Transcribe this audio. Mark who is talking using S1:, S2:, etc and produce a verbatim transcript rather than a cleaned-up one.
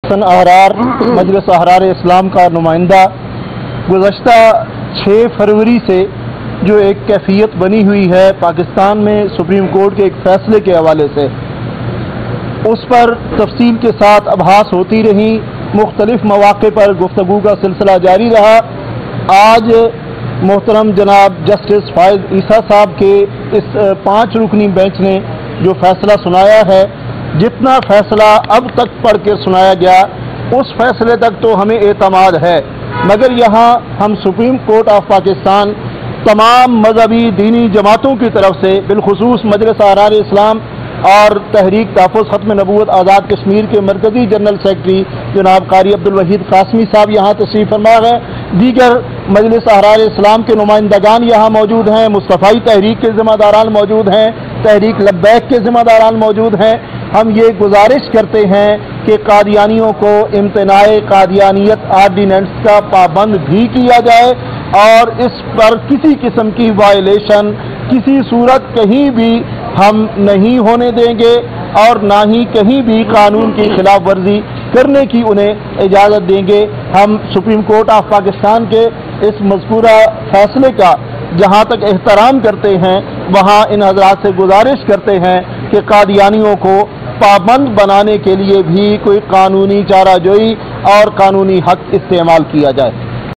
S1: حسن احرار مجلس احرار اسلام کا نمائندہ، گزشتہ چھ فروری سے جو ایک کیفیت بنی ہوئی ہے پاکستان میں سپریم کورٹ کے ایک فیصلے کے حوالے سے، اس پر تفصیل کے ساتھ ابحاث ہوتی رہی، مختلف مواقع پر گفتگو کا سلسلہ جاری رہا۔ آج محترم جناب جسٹس فائز عیسیٰ صاحب کے اس پانچ رکنی بینچ نے جو فیصلہ سنایا ہے، جتنا فیصلہ اب تک پڑھ کے سنایا گیا اس فیصلے تک تو ہمیں اعتماد ہے، مگر یہاں ہم سپریم کورٹ آف پاکستان تمام مذہبی دینی جماعتوں کی طرف سے، بالخصوص مجلس احرار اسلام اور تحریک تحفظ ختم نبوت آزاد کشمیر کے مرکزی جنرل سیکرٹری جناب قاری عبدالوحید قاسمی صاحب یہاں تشریف فرما ہے، دیگر مجلس احرار اسلام کے نمائندگان یہاں موجود ہیں، مصطفی تحریک کے ذمہ داران موجود ہیں، تحریک لبیک کے ذمہ داران موجود ہیں۔ ہم یہ گزارش کرتے ہیں کہ قادیانیوں کو امتناع قادیانیت آرڈیننس کا پابند بھی کیا جائے اور اس پر کسی قسم کی وائلیشن کسی صورت کہیں بھی ہم نہیں ہونے دیں گے اور نہ ہی کہیں بھی قانون کی خلاف ورزی کرنے کی انہیں اجازت دیں گے۔ ہم سپریم کورٹ آف پاکستان کے اس مذکورہ فیصلے کا جہاں تک احترام کرتے ہیں، وہاں ان حضرات سے گزارش کرتے ہیں کہ قادیانیوں کو پابند بنانے کے لیے بھی کوئی قانونی چارہ جوئی اور قانونی حق استعمال کیا جائے۔